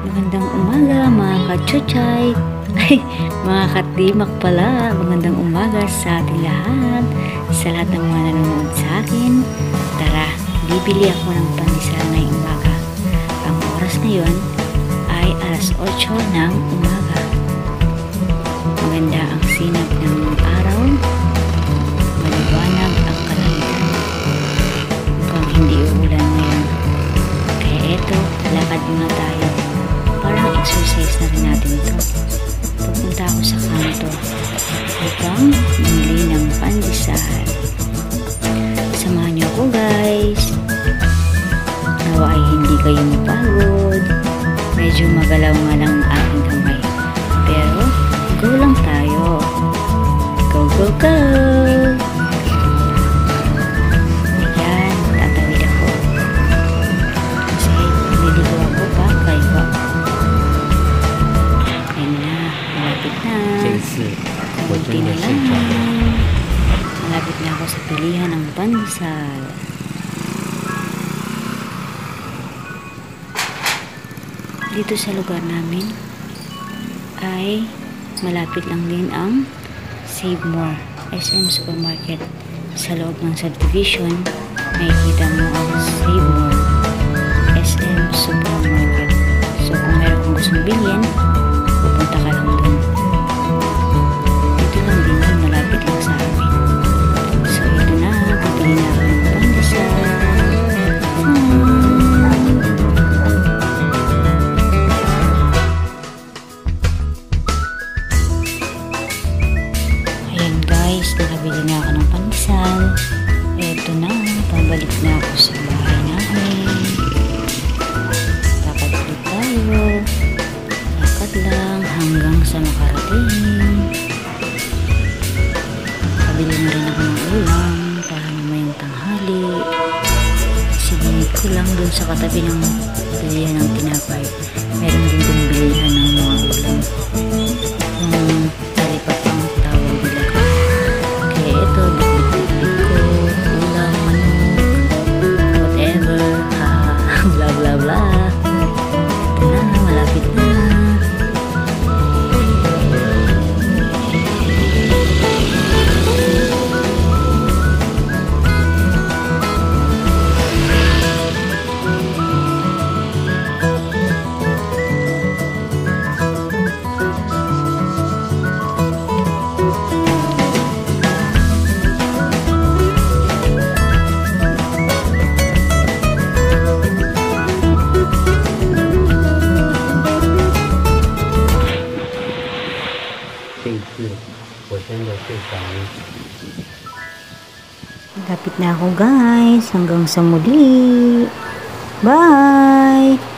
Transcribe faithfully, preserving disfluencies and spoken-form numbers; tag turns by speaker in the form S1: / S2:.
S1: Magandang umaga mga kachuchay. Ay, mga katimak pala. Magandang umaga sa ating lahat. Sa lahat ng mga nanonood sa akin. Tara, bibili ako ng pandesal ngayong umaga. Ang oras ngayon ay alas otso ng umaga. Maganda ang sinag ng araw. Maliwanag ang kalangitan. Mukhang hindi uulan ngayon. Kaya eto, lakad muna tayo. Parang exercise na rin natin ito. Pupunta ako sa kanto upang bumili ng pandesal. Samahan niyo ako guys. Nawa ay hindi kayo mapagod. Medyo magalaw nga lang ang aking kamay. Pero go lang tayo. Go, go, go! Ayan, tatawid ako. Kasi niligo ako pa kayo. Ayan na, malapit na. Kunti na lang. Malapit na ako sa pilihan ng pandesal. Dito sa lugar namin ay malapit lang din ang Save More S M Supermarket. Sa loob ng subdivision, makikita mo ang Save More S M Supermarket. So kung meron kong gustong bilhin, pupunta ka lang dun. Dito lang din yun, malapit lang sa amin. So ito na, bibili na ako ng pandesal. Hmm. Ayan guys, nakabili na ako ng pandesal. Ito na, pabalik na ako sa bahay namin. Lakad ulit tayo. Lakad lang hanggang sa makarating. Pabili na rin ako ng ulam para mamayang tanghali. Sinunod ko lang dun sa katabi ng bilihan ng tinapay. Meron din dun bilihan ng mga ulam. Yung talipat ang tawag nila. Kaya ito, bitbit-bitbit ko, ulam, manok, whatever, ha, blah blah blah. Ito na, malapit na. Lapit na ako guys. Hanggang sa muli. Bye!